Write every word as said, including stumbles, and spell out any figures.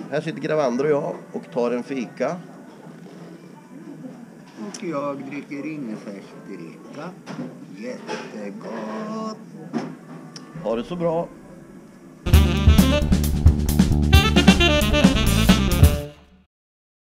Här sitter Gravander och jag och tar en fika. Och jag dricker ingefärsdricka. Jättegott. Ha det så bra.